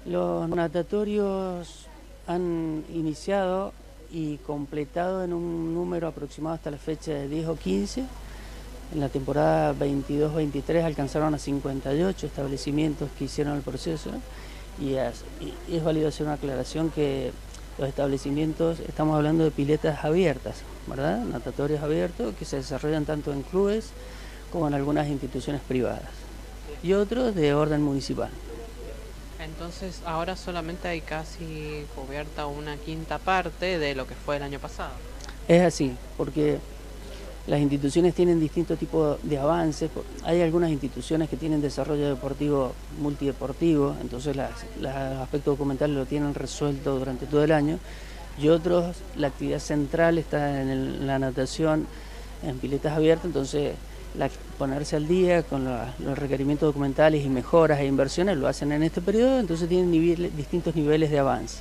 Los natatorios han iniciado y completado en un número aproximado hasta la fecha de 10 o 15. En la temporada 22-23 alcanzaron a 58 establecimientos que hicieron el proceso, y es válido hacer una aclaración que los establecimientos, estamos hablando de piletas abiertas, ¿verdad? Natatorios abiertos que se desarrollan tanto en clubes como en algunas instituciones privadas y otros de orden municipal. Entonces ahora solamente hay casi cubierta una quinta parte de lo que fue el año pasado. Es así, porque las instituciones tienen distintos tipos de avances. Hay algunas instituciones que tienen desarrollo deportivo multideportivo, entonces los aspectos documentales lo tienen resuelto durante todo el año, y otros, la actividad central está en la natación en piletas abiertas, entonces ponerse al día con los requerimientos documentales y mejoras e inversiones lo hacen en este periodo, entonces tienen distintos niveles de avance.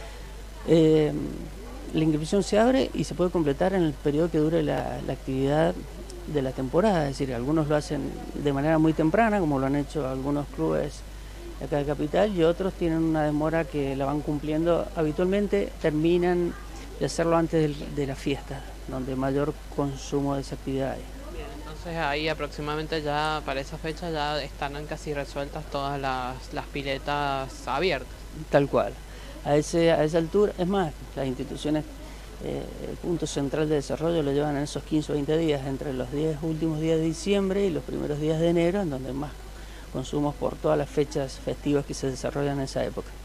La inscripción se abre y se puede completar en el periodo que dure la actividad de la temporada, es decir, algunos lo hacen de manera muy temprana, como lo han hecho algunos clubes de acá de Capital, y otros tienen una demora que la van cumpliendo. Habitualmente terminan de hacerlo antes de la fiesta, donde mayor consumo de esa actividad hay. Bien, entonces ahí aproximadamente ya para esa fecha ya están casi resueltas todas las piletas abiertas. Tal cual. A esa altura, es más, las instituciones, el punto central de desarrollo lo llevan en esos 15 o 20 días, entre los 10 últimos días de diciembre y los primeros días de enero, en donde más consumos por todas las fechas festivas que se desarrollan en esa época.